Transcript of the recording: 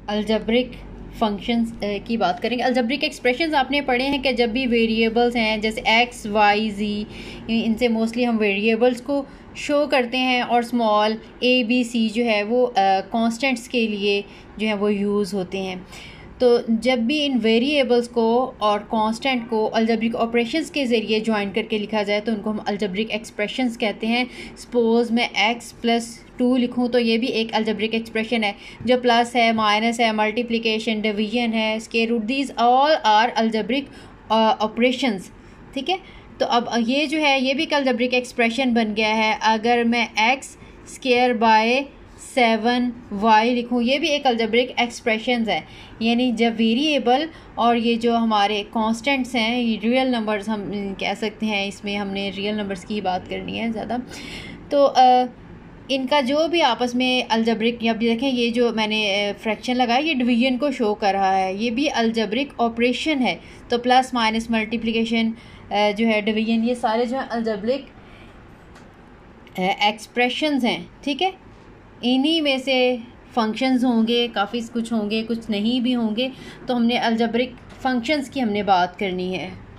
Algebraic functions की बात करेंगे। अलजेब्रिक एक्सप्रेशंस आपने पढ़े हैं कि जब भी वेरिएबल्स हैं जैसे एक्स वाई जी, इनसे मोस्टली हम वेरिएबल्स को शो करते हैं, और स्मॉल ए बी सी जो है वो कांस्टेंट्स के लिए जो है वो यूज़ होते हैं। तो जब भी इन वेरिएबल्स को और कांस्टेंट को अलजेब्रिक ऑपरेशंस के ज़रिए ज्वाइन करके लिखा जाए तो उनको हम अलजेब्रिक एक्सप्रेशंस कहते हैं। सपोज़ मैं x+2 लिखूं तो ये भी एक अलजेब्रिक एक्सप्रेशन है, जो प्लस है, माइनस है, मल्टीप्लिकेशन, डिवीजन है, square root, these all are algebraic operations. ठीक है, तो अब ये जो है ये भी एक अलजेब्रिक एक्सप्रेशन बन गया है। अगर मैं x²/7y लिखूँ, ये भी एक अलजेब्रिक एक्सप्रेशन है। यानी जब वेरिएबल और ये जो हमारे कांस्टेंट्स हैं, ये रियल नंबर्स हम कह सकते हैं, इसमें हमने रियल नंबर्स की बात करनी है ज़्यादा, तो इनका जो भी आपस में अलजेब्रिक, अब देखें ये जो मैंने फ्रैक्शन लगाया ये डिवीजन को शो कर रहा है, ये भी अलजेब्रिक ऑपरेशन है। तो प्लस माइनस मल्टीप्लिकेशन जो है, डिवीजन, ये सारे जो है अलजेब्रिक एक्सप्रेशंस हैं। ठीक है, इन्हीं में से फंक्शंस होंगे, काफ़ी कुछ होंगे, कुछ नहीं भी होंगे, तो हमने अलजेब्रिक फंक्शंस की हमने बात करनी है।